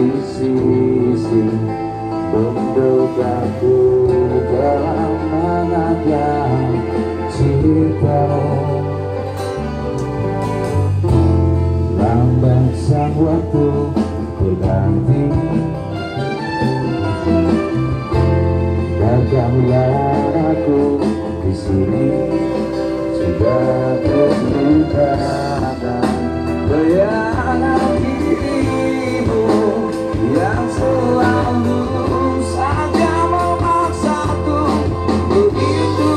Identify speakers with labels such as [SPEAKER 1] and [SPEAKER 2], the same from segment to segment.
[SPEAKER 1] sisi mendogaku dalam mengajar cintamu. Lambat sang waktu berganti, gagallah aku di sini sudah terus lupakan bayangan dirimu yang selalu saja memaksaku begitu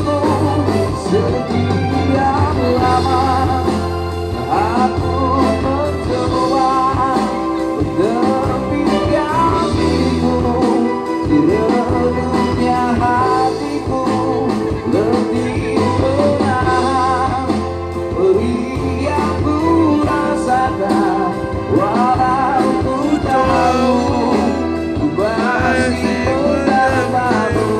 [SPEAKER 1] sekian lama. Aku mencoba berpindah dirimu di relupnya hatiku lebih tenang. Beri yang ku rasakan walau ku tahu ku masih mendapamu.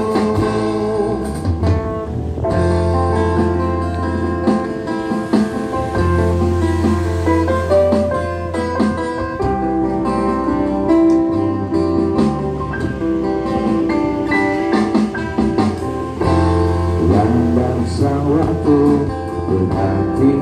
[SPEAKER 1] Sang waktu berhenti,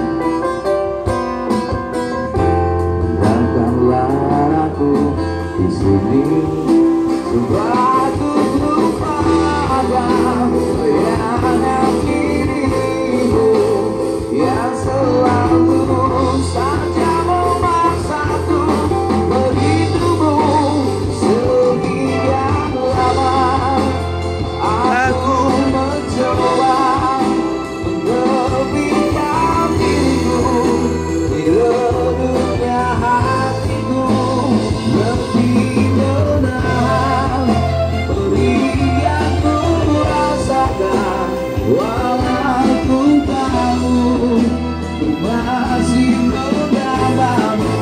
[SPEAKER 1] tinggalkanlah aku di sini. Coba ku lupakan bayangan dirimu yang selalu saja memaksaku berhidupmu sekian lama. Aku mencoba walau ku tahu ku masih mendapamu.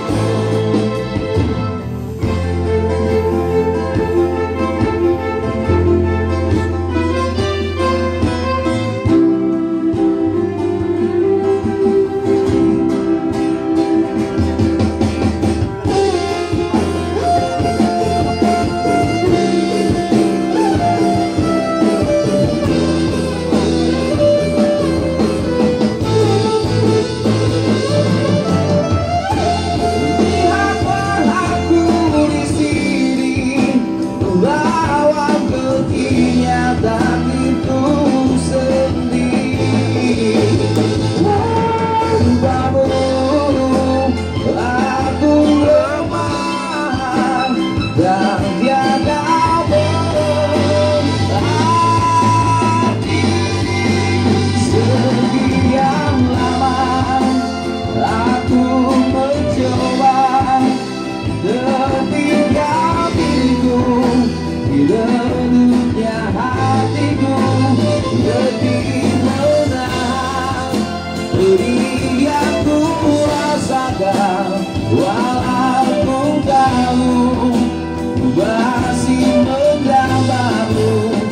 [SPEAKER 1] Walau ku tahu ku masih mendapamu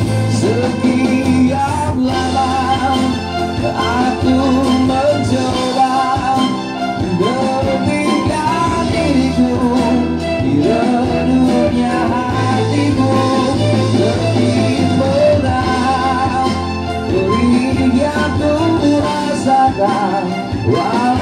[SPEAKER 1] sekian lama. Aku mencoba berpindah diriku di redupnya hatimu lebih berat. Beri yang ku rasakan.